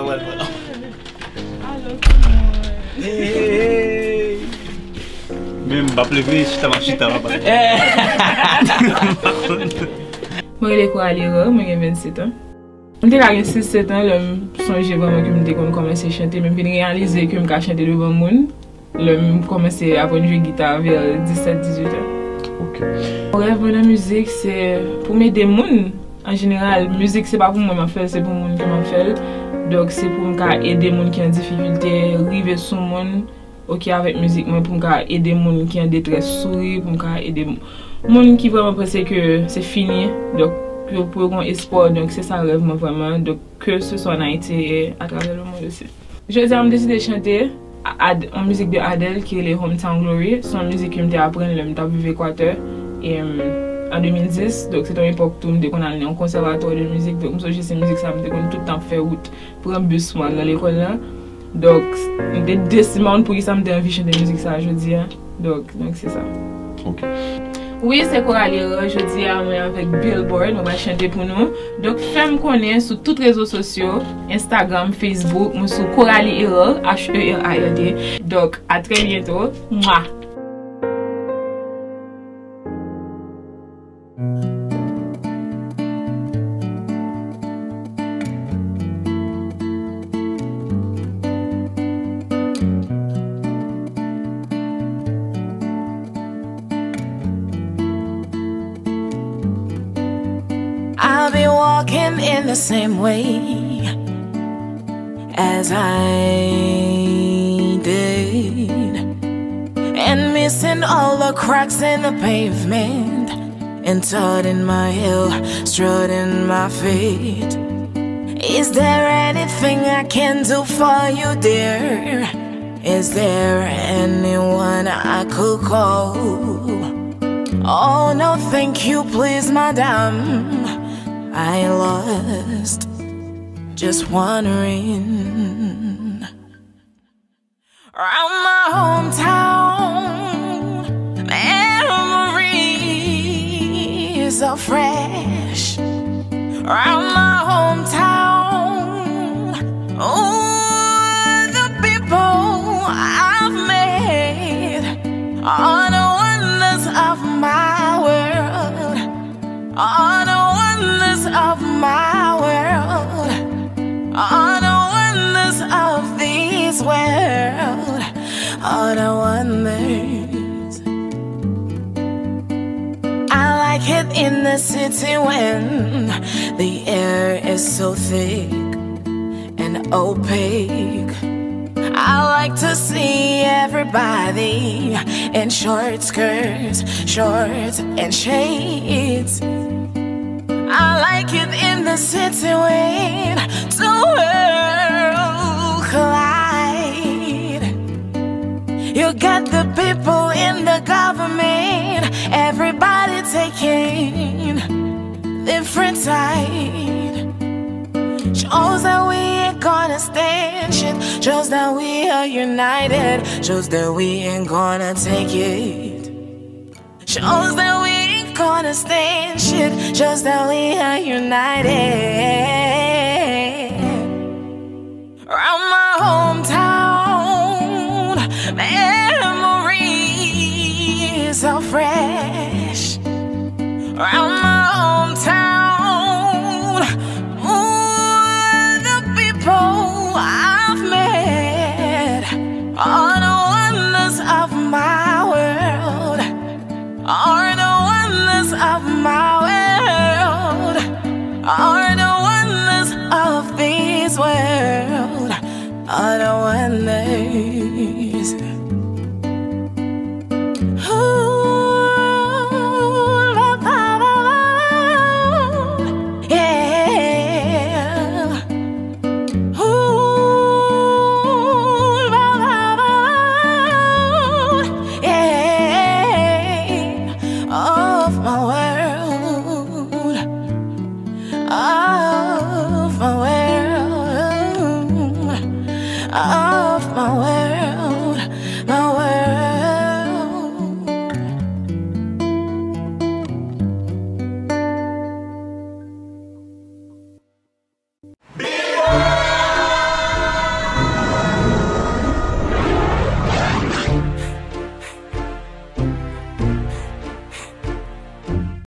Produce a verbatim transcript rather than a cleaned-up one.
well, well. Hello, come on. Hey. Même pas plus chita ma chita va pas. Moi les Coralie Erreur, moi j'ai vingt-sept ans. J'étais là six sept ans, je songeais vraiment que je commençais à chanter, même je réalisé que je chantais devant le monde. Je commençais à apprendre à jouer guitare vers dix-sept dix-huit ans. Ok. Mon rêve de la musique, c'est pour m'aider les gens. En général, la musique, c'est pas pour moi que je fais, c'est pour les gens qui m'en font. Donc, c'est pour aider les gens qui ont des difficultés, arriver sur le monde. Ok, avec la musique, pour aider les gens qui ont des détresse, sourire, pour aider les gens qui vraiment pensent que c'est fini. Donc, pour avoir espoir, donc c'est ça le rêve vraiment. Donc, que ce soit en Haïti et à travers le monde aussi. Je j'ai décidé de chanter en musique de Adele qui est les Hometown Glory. C'est une musique que j'ai appris quand j'étais à Équateur en deux mille dix. Donc, c'est une époque où on allait en conservatoire de musique. Donc, j'ai cette musique, ça me dit tout le temps faire route pour un bus dans l'école là. Donc, des décimantes pour que ça me donne envie de chanter musique ça, je dis. Donc, donc c'est ça. Ok. Oui, c'est Coralie Erreur, je dis à moi avec Billboard, on va chanter pour nous. Donc, faites-moi connaître sur tous les réseaux sociaux, Instagram, Facebook, moi sur Coralie Erreur, H E R A L D. Donc, à très bientôt. Mouah. I'll be walking in the same way as I did, and missing all the cracks in the pavement, and in my heel, strutting my feet. Is there anything I can do for you, dear? Is there anyone I could call? Oh no, thank you, please, madam. I lost, just wandering around my hometown. Memories are fresh around my hometown. Oh, the people I've met are the wonders of my world. Are the wonders of my world. Are the wonders of this world. Are the wonders. I like it in the city when the air is so thick and opaque. I like to see everybody in short skirts, shorts and shades. I like it in the city when the world collide. You got the people in the government, everybody taking different side. Shows that we ain't gonna stand shit. Shows that we are united. Shows that we ain't gonna take it. Shows that we ain't gonna stand shit. Shows that we are united. Around my hometown, memories are fresh. Around my hometown, ooh, the people I've met are the wonders of my world. Are the wonders of my world. Are the wonders of this world. Are the wonders. Ooh, la, la, la, la. Yeah. Ooh, la, la, la, yeah. Of my world. Of my world. Of my world.